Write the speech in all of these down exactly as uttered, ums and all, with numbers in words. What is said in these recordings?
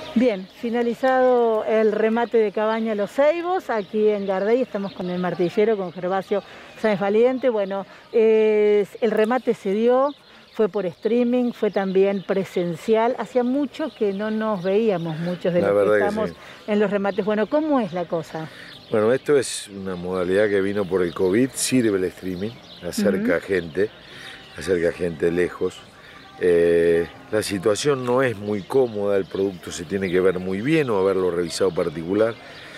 Bien, finalizado el remate de Cabaña Los Ceibos, aquí en Gardey estamos con el martillero, con Gervasio Sáenz Valiente. Bueno, eh, el remate se dio, fue por streaming, fue también presencial. Hacía mucho que no nos veíamos muchos de La los que verdad estamos que sí. en los remates. Bueno, ¿cómo es la cosa? Bueno, esto es una modalidad que vino por el COVID, sirve el streaming, acerca a gente, acerca a gente lejos. Eh, la situación no es muy cómoda, el producto se tiene que ver muy bien o haberlo revisado particular,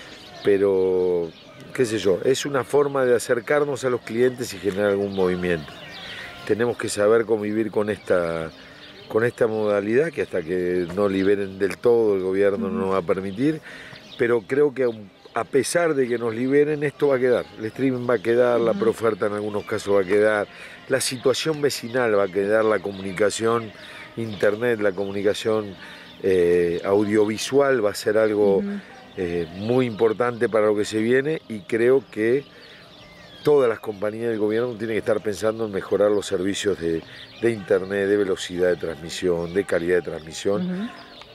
pero qué sé yo, es una forma de acercarnos a los clientes y generar algún movimiento. Tenemos que saber convivir con esta, con esta modalidad, que hasta que no liberen del todo el gobierno no nos va a permitir, pero creo que a pesar de que nos liberen, esto va a quedar. El streaming va a quedar, la preoferta en algunos casos va a quedar, la situación vecinal va a quedar, la comunicación internet, la comunicación eh, audiovisual va a ser algo uh-huh. eh, muy importante para lo que se viene, y creo que todas las compañías del gobierno tienen que estar pensando en mejorar los servicios de, de internet, de velocidad de transmisión, de calidad de transmisión, uh-huh.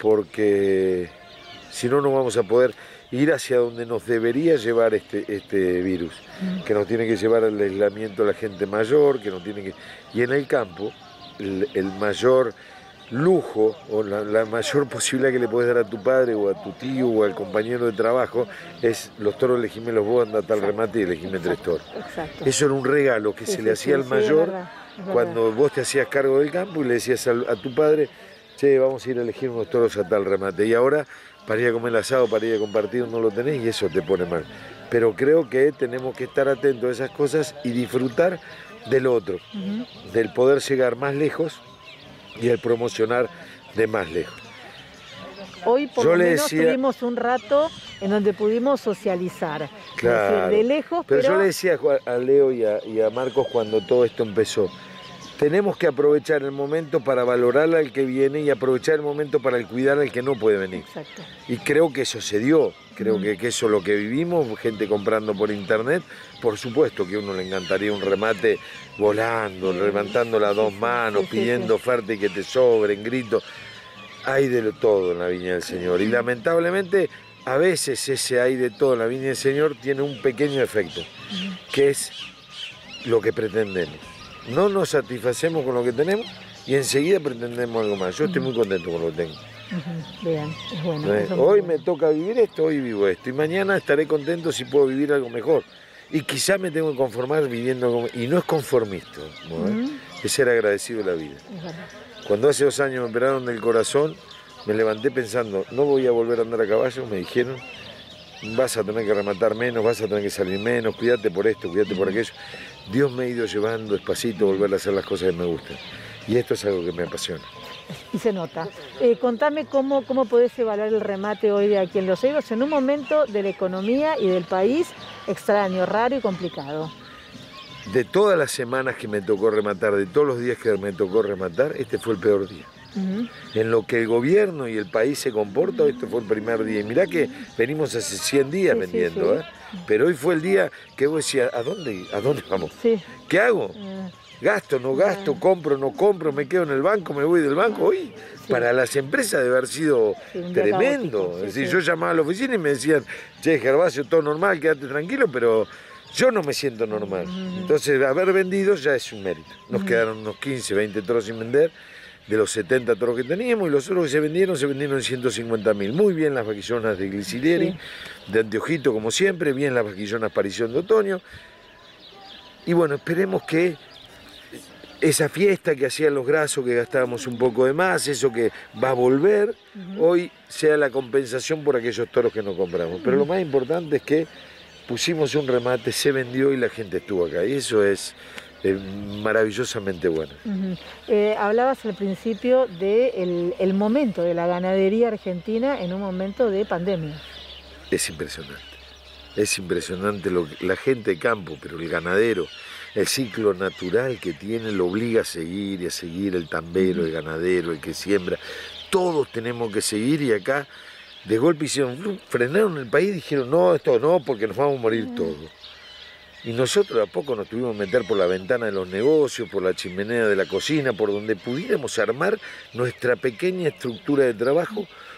porque si no, no vamos a poder ir hacia donde nos debería llevar este, este virus, uh-huh. que nos tiene que llevar al aislamiento de la gente mayor, que nos tiene que... Y en el campo, el, el mayor lujo o la, la mayor posibilidad que le puedes dar a tu padre o a tu tío o al compañero de trabajo es: los toros elegímelos vos, anda tal remate y elegime tres toros. Exacto. Eso era un regalo que sí, se sí, le hacía sí, al mayor, sí, es verdad, es cuando verdad. Vos te hacías cargo del campo y le decías a, a tu padre: che, vamos a ir a elegir unos toros a tal remate. Y ahora, para ir a comer el asado, para ir a compartir, no lo tenés y eso te pone mal. Pero creo que tenemos que estar atentos a esas cosas y disfrutar del otro, uh-huh. del poder llegar más lejos y el promocionar de más lejos. Hoy por Yo lo menos decía, tuvimos un rato en donde pudimos socializar, claro, es decir, de lejos, pero... pero... yo le decía a Leo y a, y a Marcos cuando todo esto empezó: tenemos que aprovechar el momento para valorar al que viene y aprovechar el momento para cuidar al que no puede venir. Exacto. Y creo que eso se dio, creo mm. que, que eso es lo que vivimos, gente comprando por internet. Por supuesto que a uno le encantaría un remate volando, sí. levantando las dos manos, sí, sí, pidiendo sí. oferta y que te sobren, gritos. Hay de todo en la Viña del Señor, y lamentablemente a veces ese hay de todo en la Viña del Señor tiene un pequeño efecto, mm. que es lo que pretendemos. No nos satisfacemos con lo que tenemos y enseguida pretendemos algo más. Yo estoy muy contento con lo que tengo. Uh-huh. Bien, es bueno. ¿Eh? Hoy me toca vivir esto, hoy vivo esto. Y mañana estaré contento si puedo vivir algo mejor. Y quizás me tengo que conformar viviendo algo. Y no es conformista, ¿no? Uh-huh. Es ser agradecido de la vida. Es verdad. Cuando hace dos años me operaron del corazón, me levanté pensando: no voy a volver a andar a caballo. Me dijeron: vas a tener que rematar menos, vas a tener que salir menos, cuídate por esto, cuídate por aquello. Dios me ha ido llevando despacito a volver a hacer las cosas que me gustan. Y esto es algo que me apasiona. Y se nota. Eh, contame cómo, cómo podés evaluar el remate hoy de aquí en Los Ceibos en un momento de la economía y del país extraño, raro y complicado. De todas las semanas que me tocó rematar, de todos los días que me tocó rematar, este fue el peor día. Uh-huh. En lo que el gobierno y el país se comporta, este fue el primer día. Y mirá que venimos hace cien días sí, vendiendo, sí, sí. ¿eh? Pero hoy fue el día que vos decías: ¿a dónde, a dónde vamos? Sí. ¿Qué hago? Uh, ¿Gasto, no gasto? Uh, ¿Compro, no compro? ¿Me quedo en el banco? ¿Me voy del banco? Hoy, sí. para las empresas debe haber sido sí, tremendo. Caótico, sí, es decir, sí. yo llamaba a la oficina y me decían: che, Gervasio, todo normal, quédate tranquilo, pero yo no me siento normal. Uh-huh. Entonces, haber vendido ya es un mérito. Nos uh-huh. quedaron unos quince, veinte toros sin vender, de los setenta toros que teníamos, y los otros que se vendieron, se vendieron en ciento cincuenta mil. Muy bien las vaquillonas de Glicilieri, sí. de Anteojito como siempre, bien las vaquillonas Aparición de Otoño. Y bueno, esperemos que esa fiesta que hacían los grasos, que gastábamos un poco de más, eso que va a volver, uh-huh. hoy sea la compensación por aquellos toros que no compramos. Pero uh-huh. lo más importante es que pusimos un remate, se vendió y la gente estuvo acá. Y eso es... Eh, maravillosamente bueno. Uh-huh. eh, hablabas al principio del el momento de la ganadería argentina en un momento de pandemia. Es impresionante, es impresionante lo que, la gente de campo, pero el ganadero, el ciclo natural que tiene lo obliga a seguir y a seguir el tambero, uh-huh. el ganadero, el que siembra. Todos tenemos que seguir, y acá de golpe hicieron, frenaron el país y dijeron: no, esto no, porque nos vamos a morir uh-huh. todos. Y nosotros a poco nos tuvimos que meter por la ventana de los negocios, por la chimenea de la cocina, por donde pudiéramos armar nuestra pequeña estructura de trabajo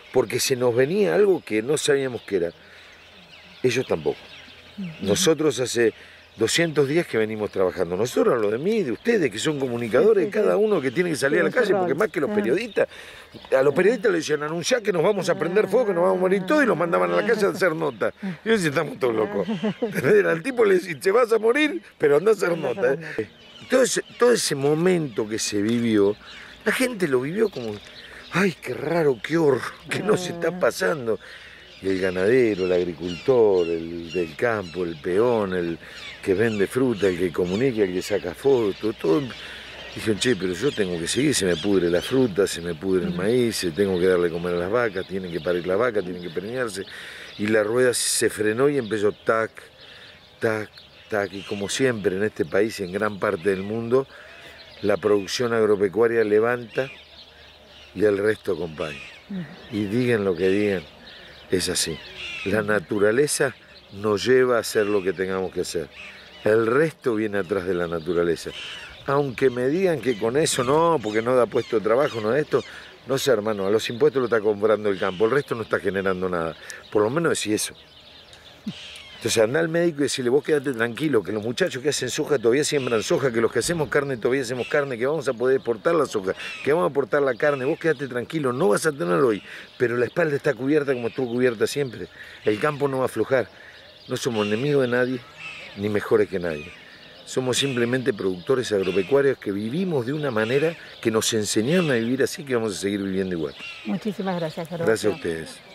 porque se nos venía algo que no sabíamos qué era. Ellos tampoco. Nosotros hace doscientos días que venimos trabajando. Nosotros, hablo de mí, de ustedes, que son comunicadores, sí, sí, cada sí. uno que tiene que salir Sí, a la calle, rol. porque más que los Ah. periodistas, a los periodistas le decían, anunciá que nos vamos a prender fuego, que nos vamos a morir todos, y los mandaban a la calle a hacer nota. Y yo decía, estamos todos locos. Al tipo le decía, te vas a morir, pero andá a hacer nota. Todo ese, todo ese momento que se vivió, la gente lo vivió como, ay, qué raro, qué horror, qué nos está pasando. Y el ganadero, el agricultor, el del campo, el peón, el que vende fruta, el que comunica, el que saca fotos, todo. Dijeron, che, pero yo tengo que seguir, se me pudre la fruta, se me pudre el maíz, tengo que darle comer a las vacas, tienen que parir las vacas, tienen que preñarse. Y la rueda se frenó y empezó tac, tac, tac. Y como siempre en este país y en gran parte del mundo, la producción agropecuaria levanta y el resto acompaña. Y digan lo que digan. Es así. La naturaleza nos lleva a hacer lo que tengamos que hacer. El resto viene atrás de la naturaleza. Aunque me digan que con eso no, porque no da puesto de trabajo, no da esto, no sé, hermano, a los impuestos lo está comprando el campo, el resto no está generando nada. Por lo menos decís eso. Entonces anda al médico y decirle, vos quédate tranquilo, que los muchachos que hacen soja todavía siembran soja, que los que hacemos carne todavía hacemos carne, que vamos a poder exportar la soja, que vamos a exportar la carne, vos quédate tranquilo, no vas a tener hoy, pero la espalda está cubierta como estuvo cubierta siempre. El campo no va a aflojar. No somos enemigos de nadie, ni mejores que nadie. Somos simplemente productores agropecuarios que vivimos de una manera que nos enseñaron a vivir así, que vamos a seguir viviendo igual. Muchísimas gracias, Gervasio. Gracias a ustedes.